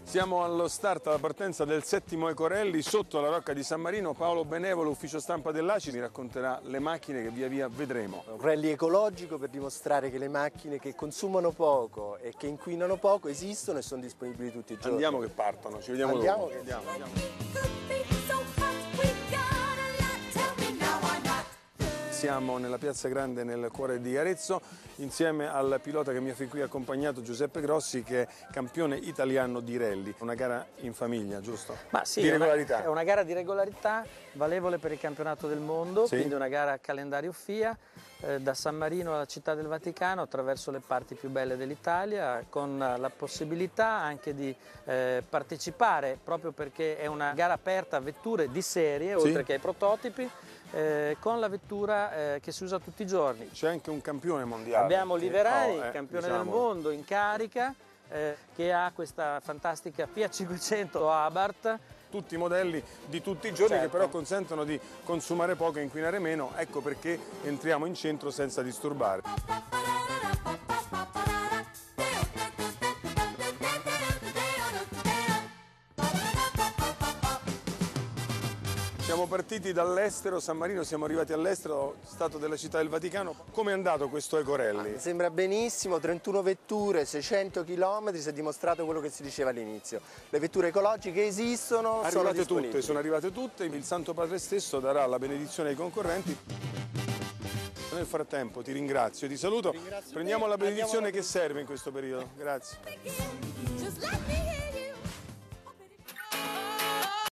Siamo allo start, alla partenza del 7° Ecorelli sotto la Rocca di San Marino. Paolo Benevolo, ufficio stampa dell'ACI, mi racconterà le macchine che via via vedremo. Un rally ecologico per dimostrare che le macchine che consumano poco e che inquinano poco esistono e sono disponibili tutti i giorni. Andiamo che partono, ci vediamo dopo. Andiamo. Siamo nella Piazza Grande, nel cuore di Arezzo, insieme al pilota che mi ha fin qui accompagnato, Giuseppe Grossi, che è campione italiano di rally. Una gara in famiglia, giusto? Ma sì, di regolarità. È una gara di regolarità, valevole per il campionato del mondo, sì. Quindi una gara a calendario FIA, da San Marino alla Città del Vaticano, attraverso le parti più belle dell'Italia, con la possibilità anche di partecipare, proprio perché è una gara aperta a vetture di serie, sì. Oltre che ai prototipi, con la vettura che si usa tutti i giorni. C'è anche un campione mondiale. Abbiamo Liverani, campione diciamo, del mondo in carica, che ha questa fantastica Fiat 500 Abarth. Tutti i modelli di tutti i giorni, certo. Che però consentono di consumare poco e inquinare meno. Ecco perché entriamo in centro senza disturbare. Siamo partiti dall'estero, San Marino, siamo arrivati all'estero, stato della Città del Vaticano. Come è andato questo Ecorelli? Mi sembra benissimo, 31 vetture, 600 km, si è dimostrato quello che si diceva all'inizio. Le vetture ecologiche esistono, sono disponibili. Sono arrivate tutte, il Santo Padre stesso darà la benedizione ai concorrenti. Nel frattempo ti ringrazio, ti saluto. Prendiamo la benedizione che serve in questo periodo. Grazie.